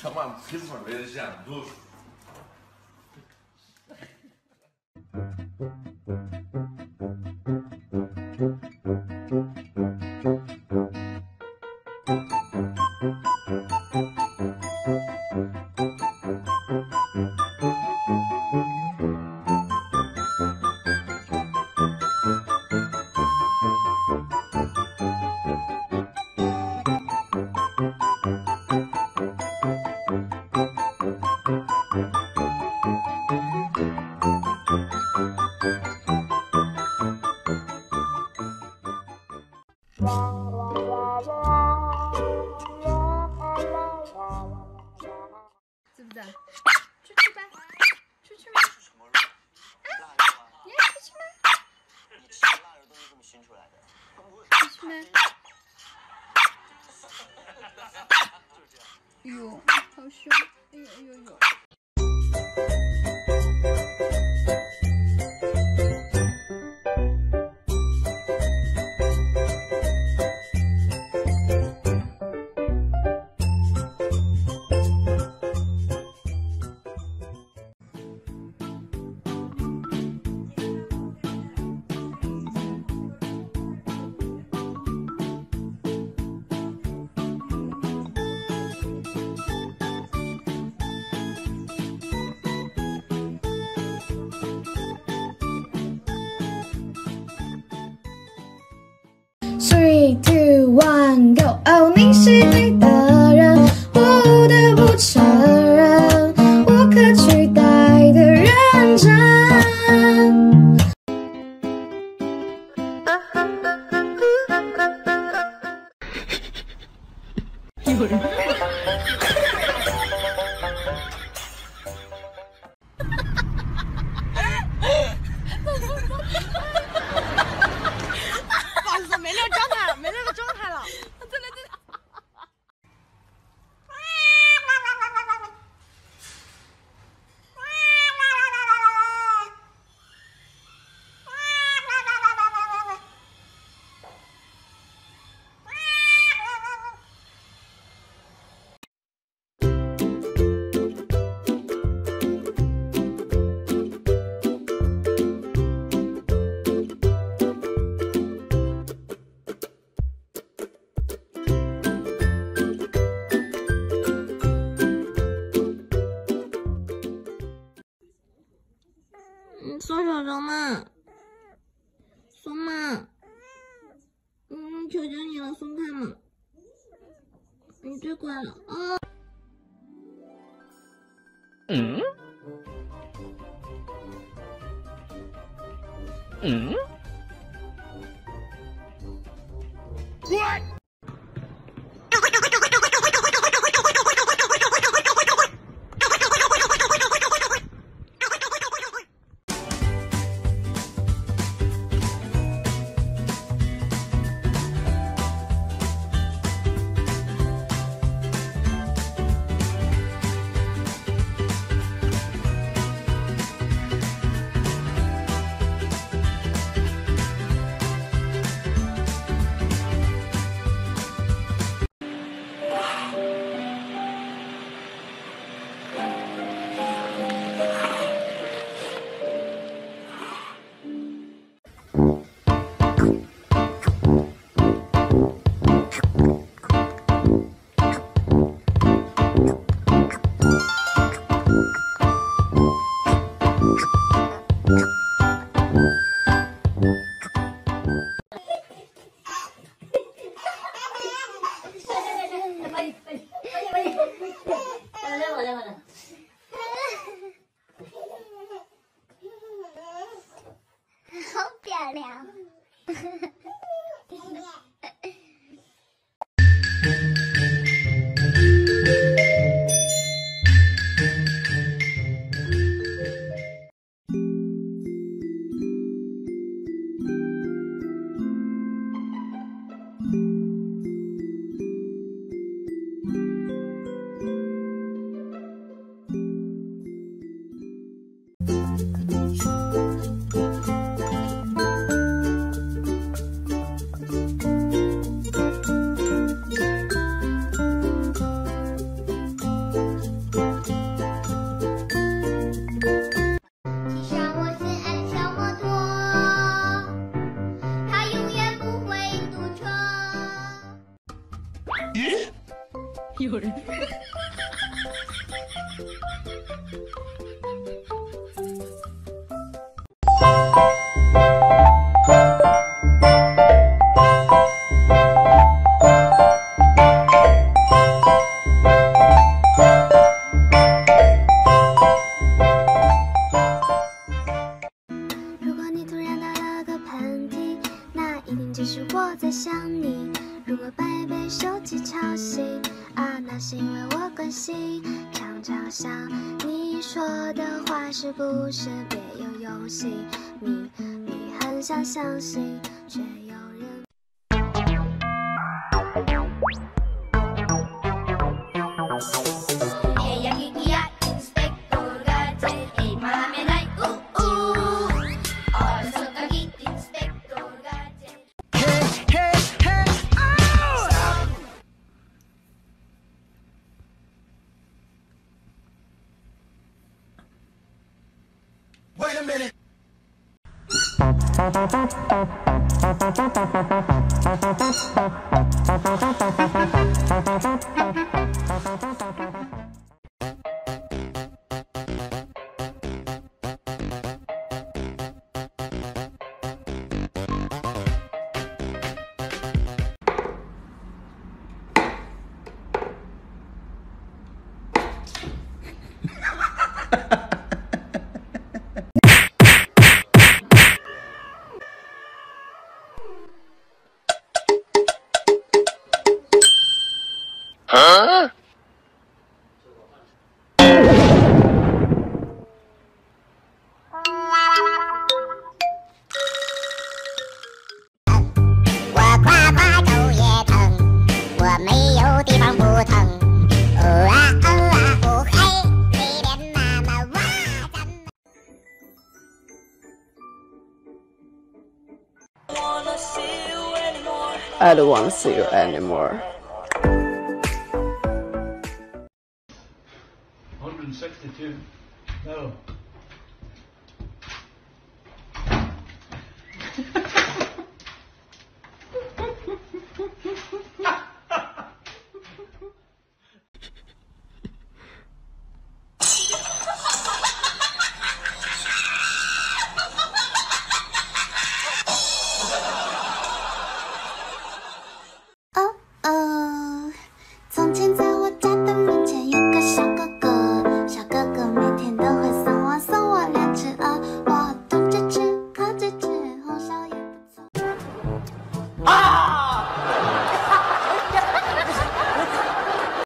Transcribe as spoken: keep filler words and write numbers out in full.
Tamam kızma vereceğim dur. 知不知道？出去吧，出去吧。 什么肉？腊肉啊？ 你要出去吗？ 你吃的腊肉都是这么熏出来的。 出去吗？ 就是这样。 哎呦，好凶！哎呦哎呦呦！Three, two, one, go！ 哦，你是对的人，我不得不承认，我可取代的认真。有人。 没那个状态了，没那个状态了。真的真的。 嗯，松手手嘛，松嘛，嗯，求求你了，松开嘛，你最乖了啊。 嗯？嗯 ？What？ 好漂亮。 如果你突然打了个喷嚏，那一定只是我在想你。如果被被手机吵醒，啊，那是因为我关心。常常想你说的话是不是别有用心？你你很想相信，却有人。 Wait a minute. Huh? I don't want to see you anymore. one hundred sixty-two. No.